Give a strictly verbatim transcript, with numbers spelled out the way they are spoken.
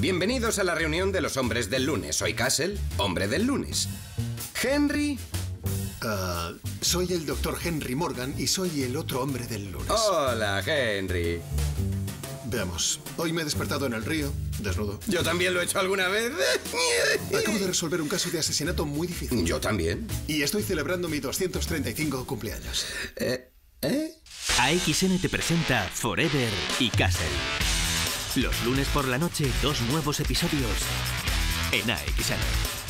Bienvenidos a la reunión de los hombres del lunes. Soy Castle, hombre del lunes. Henry... Uh, soy el doctor Henry Morgan y soy el otro hombre del lunes. Hola, Henry. Veamos. Hoy me he despertado en el río, desnudo. Yo también lo he hecho alguna vez. Acabo de resolver un caso de asesinato muy difícil. Yo también. Y estoy celebrando mi doscientos treinta y cinco cumpleaños. Eh, ¿Eh? A X N te presenta Forever y Castle. Los lunes por la noche, dos nuevos episodios en A X N.